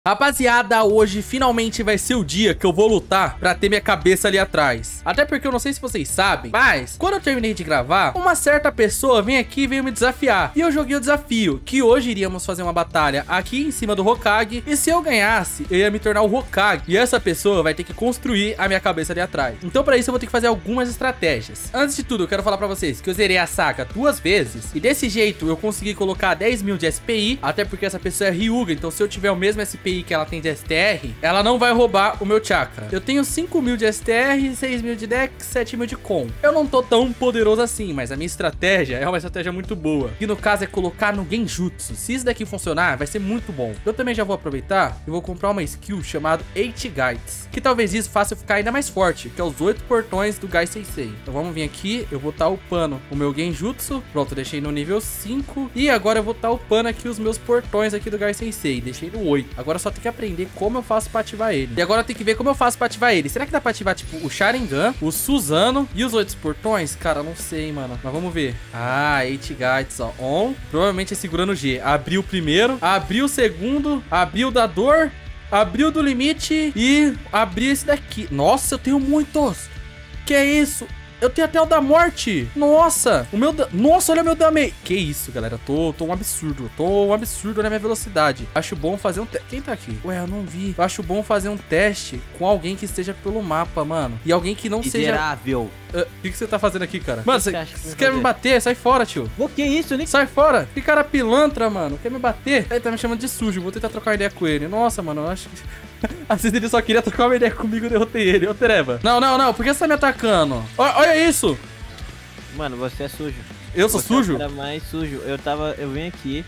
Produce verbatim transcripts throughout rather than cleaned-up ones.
Rapaziada, hoje finalmente vai ser o dia que eu vou lutar pra ter minha cabeça ali atrás. Até porque eu não sei se vocês sabem, mas quando eu terminei de gravar, uma certa pessoa vem aqui e veio me desafiar. E eu joguei o desafio, que hoje iríamos fazer uma batalha aqui em cima do Hokage. E se eu ganhasse, eu ia me tornar o Hokage. E essa pessoa vai ter que construir a minha cabeça ali atrás. Então pra isso eu vou ter que fazer algumas estratégias. Antes de tudo, eu quero falar pra vocês que eu zerei a saga duas vezes. E desse jeito eu consegui colocar dez mil de S P I. Até porque essa pessoa é Hyuga, então se eu tiver o mesmo S P I que ela tem de S T R, ela não vai roubar o meu chakra. Eu tenho cinco mil de S T R, seis mil de Dex, sete mil de Com. Eu não tô tão poderoso assim, mas a minha estratégia é uma estratégia muito boa. Que no caso é colocar no Genjutsu. Se isso daqui funcionar, vai ser muito bom. Eu também já vou aproveitar e vou comprar uma skill chamada Eight Guides, que talvez isso faça eu ficar ainda mais forte, que é os oito portões do Gai Sensei. Então vamos vir aqui, eu vou estar upando o meu Genjutsu. Pronto, deixei no nível cinco. E agora eu vou estar upando aqui os meus portões aqui do Gai Sensei. Deixei no oito. Agora só tem que aprender como eu faço pra ativar ele. E agora tem que ver como eu faço pra ativar ele. Será que dá pra ativar, tipo, o Sharingan, o Suzano e os outros portões? Cara, não sei, mano. Mas vamos ver. Ah, Eight Guides, ó. On. Provavelmente é segurando o G. Abriu o primeiro. Abriu o segundo. Abriu o da dor. Abriu do limite. E abriu esse daqui. Nossa, eu tenho muitos. Que é isso? Eu tenho até o da morte. Nossa, o meu... Da... Nossa, olha o meu damage. Que isso, galera. Tô, tô um absurdo. Tô um absurdo na minha velocidade. Acho bom fazer um teste. Quem tá aqui? Ué, eu não vi. Eu acho bom fazer um teste com alguém que esteja pelo mapa, mano. E alguém que não Miserável. seja... O uh, que, que você tá fazendo aqui, cara? Mano, você que quer me bater? Sai fora, tio. O que isso, Nick? Sai fora. Que cara pilantra, mano. Quer me bater? Ele tá me chamando de sujo. Vou tentar trocar ideia com ele. Nossa, mano, eu acho que... Às vezes ele só queria trocar uma ideia comigo e eu derrotei ele. Ô, Tereba. Não, não, não. Por que você tá me atacando? Olha, olha isso. Mano, você é sujo. Eu sou você sujo? É o cara mais sujo. Eu tava... Eu vim aqui...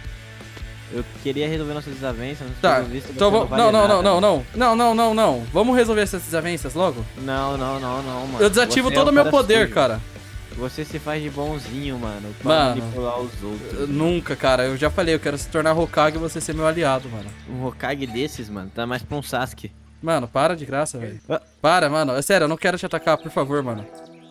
Eu queria resolver nossas desavenças. Tá, visto, então vamos... não, vale não, não, nada, não, não, não. Não, não, não, não. Vamos resolver essas desavenças logo? Não, não, não, não, mano. Eu desativo você todo o é meu cara poder, sujo. cara. Você se faz de bonzinho, mano. Pra Mano, manipular os outros. Nunca, cara. Eu já falei, eu quero se tornar Hokage e você ser meu aliado, mano. Um Hokage desses, mano, tá mais pra um Sasuke. Mano, para de graça, velho. Ah. Para, mano. É sério, eu não quero te atacar, por favor, mano.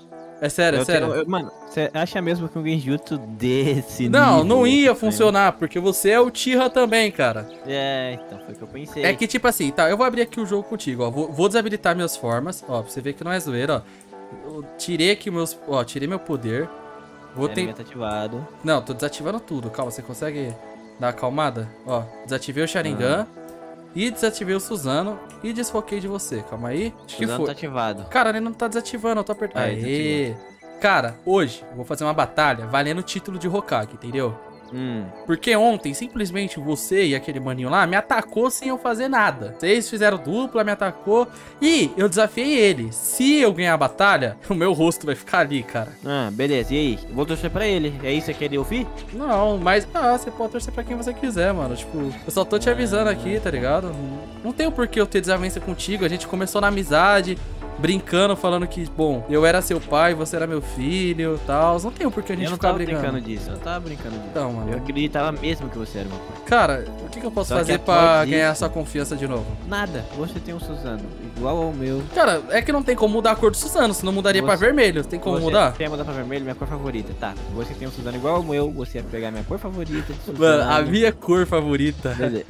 É sério, Eu é sério. tenho- eu- mano, você acha mesmo que um Genjutsu desse Não, nível, não ia né? funcionar, porque você é o Tira também, cara. É, então foi o que eu pensei. É que, tipo assim, tá, eu vou abrir aqui o jogo contigo, ó. Vou, vou desabilitar minhas formas, ó, pra você ver que não é zoeira, ó. Eu tirei aqui meus... Ó, tirei meu poder. Vou ter... Sharingan tá ativado. Não, tô desativando tudo. Calma, você consegue dar uma acalmada? Ó, desativei o Sharingan. E desativei o Suzano. E desfoquei de você. Calma aí. Acho que Suzano foi. tá ativado. Cara, ele não tá desativando, eu tô apertando. Aí, Aê. Cara, hoje eu vou fazer uma batalha valendo o título de Hokage, entendeu? Hum. Porque ontem, simplesmente, você e aquele maninho lá me atacou sem eu fazer nada. Vocês fizeram dupla, me atacou. E eu desafiei ele. Se eu ganhar a batalha, o meu rosto vai ficar ali, cara. Ah, beleza. E aí? Eu vou torcer pra ele. É isso que é o Fi? Não, mas... Ah, você pode torcer pra quem você quiser, mano. Tipo, eu só tô te avisando aqui, tá ligado? Não tem o porquê eu ter desavença contigo. A gente começou na amizade... Brincando, falando que, bom, eu era seu pai, você era meu filho e tal. Não tem o porquê a gente Eu não ficar tava brigando. brincando disso. Eu não tava brincando disso. Então, mano. Eu acreditava mesmo que você era meu pai. Cara, o que, que eu posso Só que fazer após pra isso- ganhar sua confiança de novo? Nada. Você tem um Suzano igual ao meu. Cara, é que não tem como mudar a cor do Suzano, senão mudaria Você- pra vermelho. Tem como você mudar? quer mudar pra vermelho, minha cor favorita. Tá. Você tem um Suzano igual ao meu. Você ia pegar minha cor favorita. de Mano, a Suzano. minha cor favorita Beleza.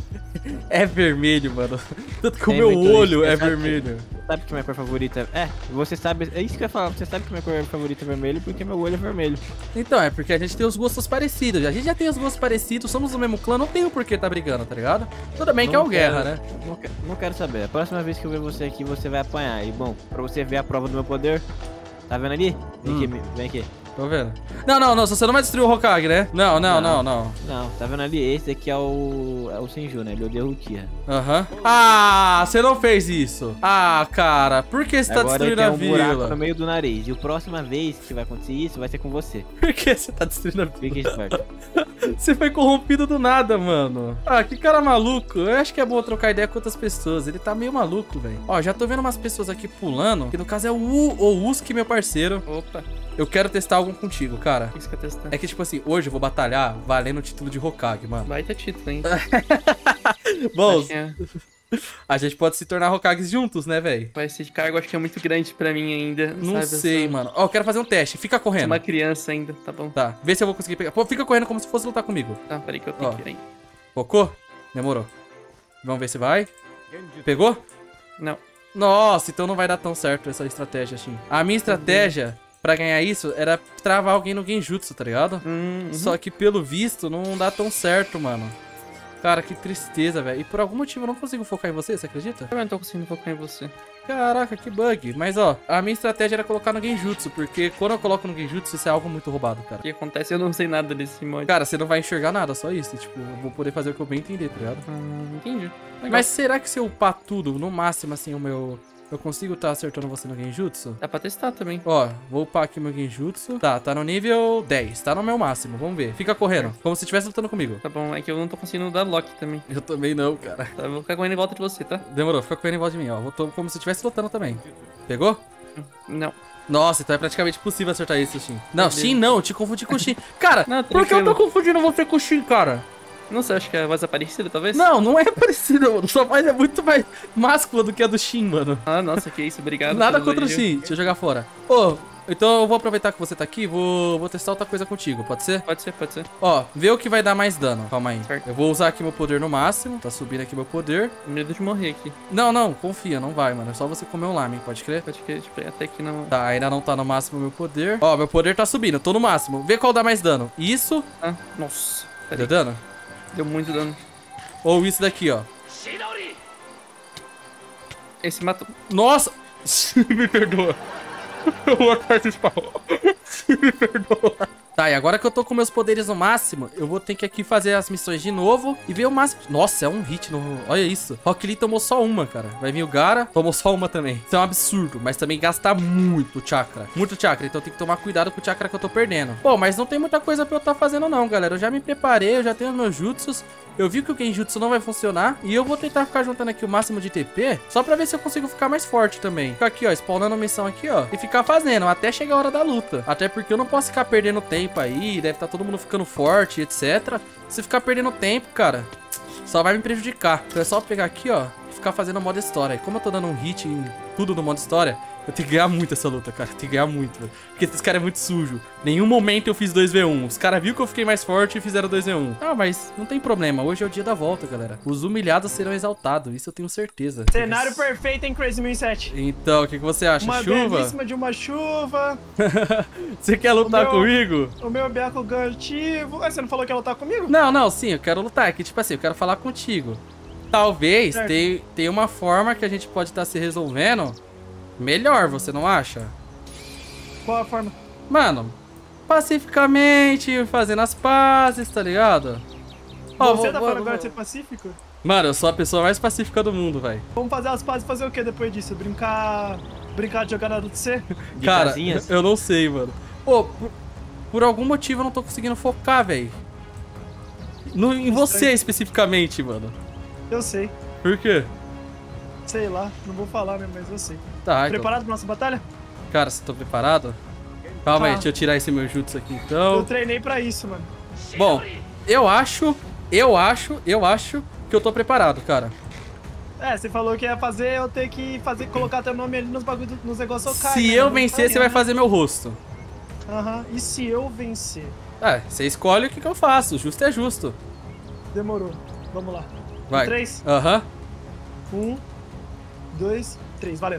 é vermelho, mano. Tanto que o Tem meu muito olho isso, é sabe? vermelho. Sabe que minha cor favorita é? Você sabe. É isso que eu ia falar. Você sabe que minha cor favorita é vermelho porque meu olho é vermelho. Então, é porque a gente tem os gostos parecidos. A gente já tem os gostos parecidos, somos do mesmo clã, não tem o porquê tá brigando, tá ligado? Tudo bem que é Não o quero- guerra, né? Não, que- não quero saber. A próxima vez que eu ver você aqui, você vai apanhar. E bom, pra você ver a prova do meu poder, tá vendo ali? Vem Hum. aqui, vem aqui. Tô vendo. Não, não, não, você não vai destruir o Hokage, né? Não, não, não, Não. não. Não, tá vendo ali? Esse aqui é o. É o Senju, né? Ele odeia o Uchiha. Aham. Ah, você não fez isso. Ah, cara, por que você tá Agora destruindo tem a um buraco no vila? meio do nariz. E a próxima vez que vai acontecer isso, vai ser com você. Por que você tá destruindo a Fique vila? esperto. Você foi corrompido do nada, mano. Ah, que cara maluco. Eu acho que é bom trocar ideia com outras pessoas. Ele tá meio maluco, velho. Ó, já tô vendo umas pessoas aqui pulando, que no caso é o, U, o Uski, meu parceiro. Opa, Eu quero testar algo contigo, cara. o que você quer testar? É que, tipo assim, hoje eu vou batalhar valendo o título de Hokage, mano. Vai ter título, hein? Bom, Acho que é- a gente pode se tornar Hokages juntos, né, velho? Vai ser de cargo, acho que é muito grande pra mim ainda. Não sabe? sei, Eu sou- mano. Ó, eu quero fazer um teste. Fica Sou correndo. uma criança ainda, tá bom? Tá, vê se eu vou conseguir pegar. Pô, fica correndo como se fosse lutar comigo. Tá, peraí que eu tenho Ó. que ir aí. Focou? Demorou. Vamos ver se vai. Pegou? Não. Nossa, então não vai dar tão certo essa estratégia, Shin. A minha estratégia pra ganhar isso era travar alguém no Genjutsu, tá ligado? Hum, uhum. Só que pelo visto não dá tão certo, mano. Cara, que tristeza, velho. E por algum motivo eu não consigo focar em você, você acredita? Eu não tô conseguindo focar em você. Caraca, que bug. Mas, ó, a minha estratégia era colocar no Genjutsu, porque quando eu coloco no Genjutsu, isso é algo muito roubado, cara. O que acontece? Eu não sei nada desse mod. Cara, você não vai enxergar nada, só isso. Tipo, eu vou poder fazer o que eu bem entender, tá ligado? Hum, entendi. Legal. Mas será que se eu upar tudo, no máximo, assim, o meu... Eu consigo tá acertando você no Genjutsu? Dá pra testar também. Ó, vou upar aqui meu Genjutsu. Tá, tá no nível dez. Tá no meu máximo, vamos ver. Fica correndo, como se estivesse lutando comigo. Tá bom, é que eu não tô conseguindo dar lock também. Eu também não, cara. Tá, eu vou ficar correndo em volta de você, tá? Demorou, fica correndo em volta de mim, ó. Vou tô como se estivesse lutando também. Pegou? Não. Nossa, então é praticamente impossível acertar isso, Shin. Não, Meu Shin não, eu te confundi com o Shin. Cara, Não, por que eu tô tranquilo. confundindo você com o Shin, cara? Não sei, acho que é a voz é parecida, talvez? Não, não é parecida, mano. Sua voz é muito mais máscula do que a do Shin, mano. Ah, nossa, que isso, obrigado. Nada pelo contra o elogio. Shin. Deixa eu jogar fora. Ô, então eu vou aproveitar que você tá aqui, vou, vou testar outra coisa contigo, pode ser? Pode ser, pode ser. Ó, vê o que vai dar mais dano. Calma aí. Certo. Eu vou usar aqui meu poder no máximo. Tá subindo aqui meu poder. Medo de morrer aqui. Não, não, confia, não vai, mano. É só você comer um lame, pode crer? Pode que tipo, até aqui não. Tá, ainda não tá no máximo meu poder. Ó, meu poder tá subindo, tô no máximo. Vê qual dá mais dano. Isso. Ah, nossa. Deu Peraí. dano? Deu muito dano. Ou isso daqui, ó. Esse matou. Nossa! Me perdoa. Eu vou atrás desse pau. Me perdoa. Tá, e agora que eu tô com meus poderes no máximo, eu vou ter que aqui fazer as missões de novo e ver o máximo. Nossa, é um hit no... Olha isso. Rock Lee tomou só uma, cara. Vai vir o Gara, tomou só uma também. Isso é um absurdo, mas também gasta muito chakra. Muito chakra, então tem que tomar cuidado com o chakra que eu tô perdendo. Pô, mas não tem muita coisa pra eu tá fazendo não, galera. Eu já me preparei, eu já tenho os meus jutsus. Eu vi que o Genjutsu não vai funcionar e eu vou tentar ficar juntando aqui o máximo de T P só pra ver se eu consigo ficar mais forte também. Ficar aqui, ó, spawnando missão aqui, ó, e ficar fazendo até chegar a hora da luta. Até porque eu não posso ficar perdendo tempo aí, deve estar todo mundo ficando forte, etcétera. Se ficar perdendo tempo, cara, só vai me prejudicar. Então é só pegar aqui, ó, e ficar fazendo modo história. E como eu tô dando um hit em tudo no modo história, eu tenho que ganhar muito essa luta, cara. Eu tenho que ganhar muito, velho. Porque esse cara é muito sujo. Nenhum momento eu fiz dois v um. Os caras viram que eu fiquei mais forte e fizeram dois v um. Ah, mas não tem problema. Hoje é o dia da volta, galera. Os humilhados serão exaltados. Isso eu tenho certeza. Cenário perfeito em Crazy mil e sete. Então, o que, que você acha? Uma Chuva? belíssima de uma chuva. Você quer lutar O meu- comigo? O meu Biaco gantivo. Ah, você não falou que ia lutar comigo? Não, não, sim, eu quero lutar. É que, tipo assim, eu quero falar contigo. Talvez Certo. tem, tem uma forma que a gente pode estar se resolvendo melhor, você não acha? Qual a forma? Mano, pacificamente, fazendo as pazes, tá ligado? Ó, Você vou- tá vou- falando agora de vou- ser pacífico? Mano, eu sou a pessoa mais pacífica do mundo, velho. Vamos fazer as pazes e fazer o que depois disso? Brincar. Brincar de jogar Naruto C? De Cara, casinhas? eu não sei, mano. Pô, por, por algum motivo eu não tô conseguindo focar, velho. No- Em você especificamente, mano. Eu sei. Por quê? Sei lá, não vou falar, né? Mas eu sei. Tá, então. Preparado pra nossa batalha? Cara, você tá preparado? Calma aí, Tá. deixa eu tirar esse meu jutsu aqui Eu então. treinei pra isso, mano. Bom, eu acho, eu acho, eu acho que eu tô preparado, cara. É, você falou que ia fazer, eu ter que fazer, colocar teu nome ali nos bagulho, do- nos negócios Okai, Se né? eu Não vencer, você vai né? fazer meu rosto. Aham, e se eu vencer? É, você escolhe o que, que eu faço. Justo é justo. Demorou. Vamos lá. Vai. Três. Aham. Um, dois, três. Valeu.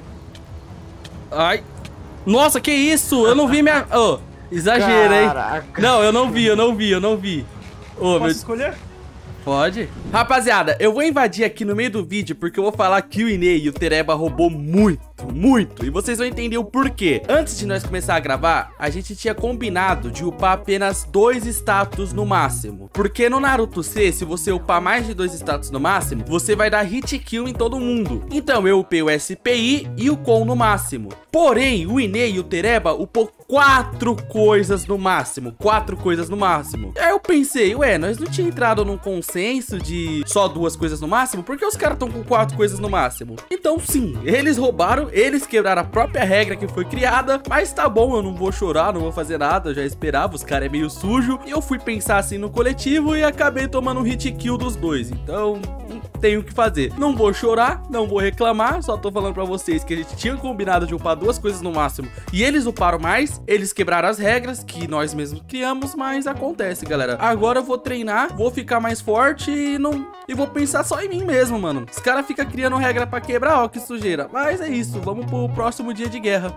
Ai. Nossa, que isso? Eu não vi minha... Ô, exagero, hein? Caraca. Não, eu não vi, eu não vi, eu não vi. Ô, Posso meu... escolher? Pode. Rapaziada, eu vou invadir aqui no meio do vídeo porque eu vou falar que o Inei e o Tereba roubou muito, muito. E vocês vão entender o porquê. Antes de nós começar a gravar, a gente tinha combinado de upar apenas dois status no máximo. Porque no Naruto C, se você upar mais de dois status no máximo, você vai dar hit kill em todo mundo. Então eu upei o S P I e o Kon no máximo. Porém, o Inei e o Tereba upou quatro coisas no máximo. Quatro coisas no máximo. Aí eu pensei, ué, nós não tinha entrado num consenso de só duas coisas no máximo? Por que os caras estão com quatro coisas no máximo? Então sim, eles roubaram, eles quebraram a própria regra que foi criada. Mas tá bom, eu não vou chorar, não vou fazer nada, eu já esperava, os caras é meio sujo. E eu fui pensar assim no coletivo e acabei tomando um hit kill dos dois. Então, tenho o que fazer. Não vou chorar, não vou reclamar, só tô falando pra vocês que a gente tinha combinado de upar duas coisas no máximo e eles uparam mais, eles quebraram as regras que nós mesmos criamos, mas acontece, galera. Agora eu vou treinar, vou ficar mais forte e não e vou pensar só em mim mesmo, mano. Os caras ficam criando regra pra quebrar, ó, que sujeira. Mas é isso, vamos pro próximo dia de guerra.